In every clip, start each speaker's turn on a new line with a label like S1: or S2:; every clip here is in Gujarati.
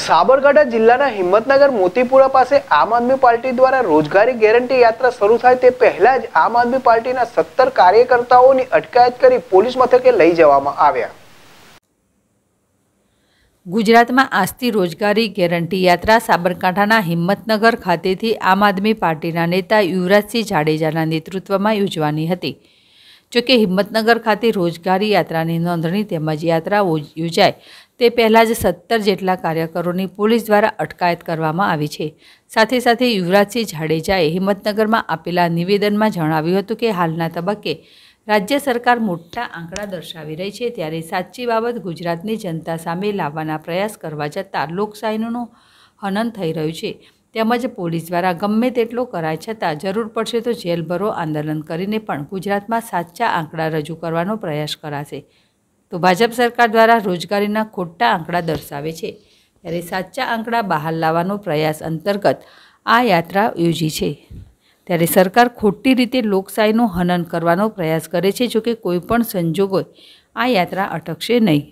S1: સાબરકાંઠા જિલ્લાના હિંમતનગર મોતીપુરા પાસે આમ આદમી પાર્ટી દ્વારા રોજગારી ગેરંટી યાત્રા શરૂ થાય તે પહેલા જ આમ આદમી પાર્ટીના 17 કાર્યકર્તાઓની અટકાયત કરી પોલીસ મથકે લઈ જવામાં આવ્યા।
S2: ગુજરાતમાં આજથી રોજગારી ગેરંટી યાત્રા સાબરકાંઠાના હિંમતનગર ખાતેથી આમ આદમી પાર્ટીના નેતા યુવરાજસિંહ જાડેજાના નેતૃત્વમાં યોજવાની હતી। જોકે હિંમતનગર ખાતે રોજગારી યાત્રાની નોંધણી તેમજ યાત્રા યોજાય તે પહેલાં જ 17 જેટલા કાર્યકરોની પોલીસ દ્વારા અટકાયત કરવામાં આવી છે। સાથે સાથે યુવરાજસિંહ જાડેજાએ હિંમતનગરમાં આપેલા નિવેદનમાં જણાવ્યું હતું કે હાલના તબક્કે રાજ્ય સરકાર મોટા આંકડા દર્શાવી રહી છે, ત્યારે સાચી બાબત ગુજરાતની જનતા સામે લાવવાના પ્રયાસ કરવા જતાં લોકશાહીનું હનન થઈ રહ્યું છે, તેમજ પોલીસ દ્વારા ગમે તેટલો કરાય છતાં જરૂર પડશે તો જેલ ભરો આંદોલન કરીને પણ ગુજરાતમાં સાચા આંકડા રજૂ કરવાનો પ્રયાસ કરાશે। તો ભાજપ સરકાર દ્વારા રોજગારીના ખોટા આંકડા દર્શાવે છે, ત્યારે સાચા આંકડા બહાર લાવવાનો પ્રયાસ અંતર્ગત આ યાત્રા યોજી છે। ત્યારે સરકાર ખોટી રીતે લોકશાહીનું હનન કરવાનો પ્રયાસ કરે છે, જોકે કોઈપણ સંજોગોએ આ યાત્રા અટકશે નહીં।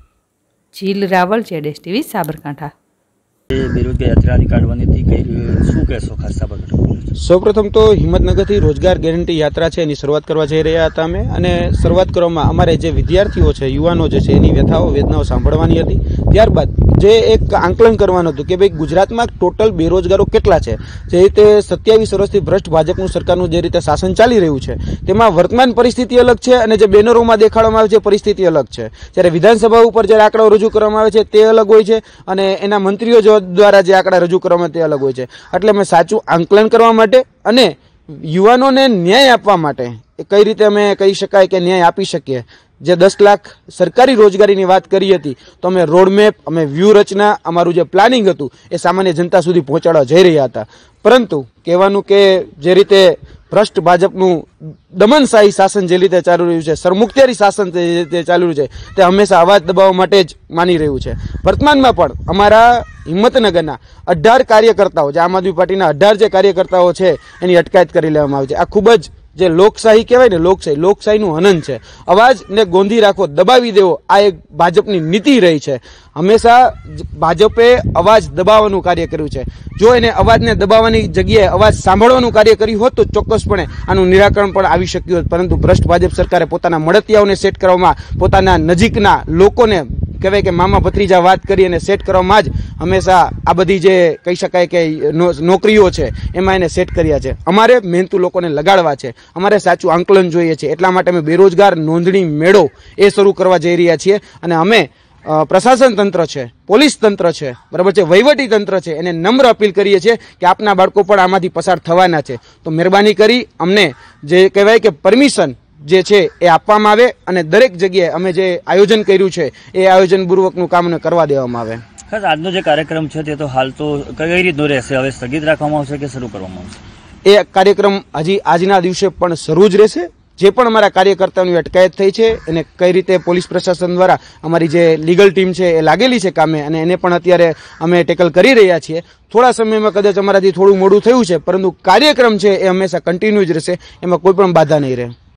S2: જીલ રાવલ, ZSTV, સાબરકાંઠા।
S3: बेरोजगार यात्रा निकालवानी थी, कई शू कहो खास साबरकांठा?
S4: सौप्रथम तो हिम्मतनगर थी रोजगार गेरंटी यात्रा है एनी शुरुआत करवा जई रह्या हता अमे अने शुरुआत करवामां अमारे जे विद्यार्थीओ छे, युवानो जे छे एनी व्यथाओ वेदनाओ सांभळवानी हती। त्यारबाद जे एक आंकलन करवानुं हतुं के भाई गुजरातमां टोटल बेरोजगारो केटला छे। जे रीते 27 वर्षथी भ्रष्ट भाजपनुं सरकारनुं जे रीते शासन चाली रह्युं छे तेमां वर्तमान परिस्थिति अलग छे अने जे बेनरोमां देखाडवामां आवे छे परिस्थिति अलग छे। त्यारे विधानसभा उपर जे आंकड़ो रजू करवामां आवे छे ते अलग होय छे अने एना मंत्रीओ द्वारा जे आंकड़ा रजू करवामां ते अलग होय छे। एटले अमे साचुं आंकलन करवा माटे अने युवानोने न्याय आपवा माटे कई रीते अमे कही शकाय के न्याय आपी शकीए। जे 10 लाख सरकारी रोजगारीनी वात करी हती तो अमे रोडमेप, अमे व्यूहरचना, अमारुं जे प्लानिंग हतुं ए सामान्य जनता सुधी पहोंचाडवा जई रह्या हता। परंतु कहेवानुं के जे रीते भ्रष्ट भाजपनुं दमनशाही शासन जे रीते चालू रह्युं छे, सरमुखत्यारी शासन जे रीते चालू रह्युं छे ते हमेशा अवाज दबाववा माटे ज मानी रह्युं छे। वर्तमानमां पण अमारा हिम्मतनगરના 18 કાર્યકર્તાઓ જે આમ આદમી પાર્ટીના 18 જે કાર્યકર્તાઓ છે એની અટકાયત કરી લેવામાં આવી છે। આ ખૂબ જ જે લોકશાહી કહેવાય ને, લોકશાહીનું હનન છે। અવાજને ગોંધી રાખવો, દબાવી દેવો આ એક ભાજપની નીતિ રહી છે। હંમેશા ભાજપે અવાજ દબાવવાનું કાર્ય કર્યું છે। જો એને અવાજને દબાવવાની જગ્યાએ અવાજ સાંભળવાનું કાર્ય કર્યું હોત તો ચોક્કસપણે આનું નિરાકરણ પણ આવી શક્યું હોત। પરંતુ ભ્રષ્ટ ભાજપ સરકારે પોતાના મળતિયાઓને સેટ કરવામાં, પોતાના નજીકના લોકોને કહેવાય કે મામા ભત્રીજા વાત કરી અને સેટ કરવામાં જ હંમેશા આ બધી જે કહી શકાય કે નોકરીઓ છે એમાં એને સેટ કર્યા છે। અમારે મહેનતુ લોકોને લગાડવા છે, અમારે સાચું આંકલન જોઈએ છે। એટલા માટે અમે બેરોજગાર નોંધણી મેળો એ શરૂ કરવા જઈ રહ્યા છીએ અને અમે પ્રશાસન તંત્ર છે, પોલીસ તંત્ર છે, બરાબર છે, વહીવટી તંત્ર છે, એને નમ્ર અપીલ કરીએ છીએ કે આપના બાળકો પણ આમાંથી પસાર થવાના છે તો મહેરબાની કરી અમને જે કહેવાય કે પરમિશન જે છે એ આપવામાં આવે અને દરેક જગ્યાએ અમે જે આયોજન કર્યું છે એ આયોજન પૂર્વકનું કામને કરવા દેવામાં આવે।
S3: ખાસ આજનો જે કાર્યક્રમ છે તે તો હાલ તો કઈ રીતનો રહેશે? હવે સ્થગિત રાખવામાં આવશે કે શરૂ કરવામાં આવશે?
S4: એ કાર્યક્રમ હજી આજના દિવસે પણ શરૂ જ રહેશે। જે પણ અમારા કાર્યકર્તાઓની અટકાયત થઈ છે એને કઈ રીતે પોલીસ પ્રશાસન દ્વારા અમારી જે લીગલ ટીમ છે એ લાગેલી છે કામે અને એને પણ અત્યારે અમે ટેકલ કરી રહ્યા છીએ। થોડા સમયમાં કદાચ અમારાથી થોડું મોડું થયું છે પરંતુ કાર્યક્રમ છે એ હંમેશા કન્ટિન્યુ જ રહેશે, એમાં કોઈ પણ બાધા નહીં રહે।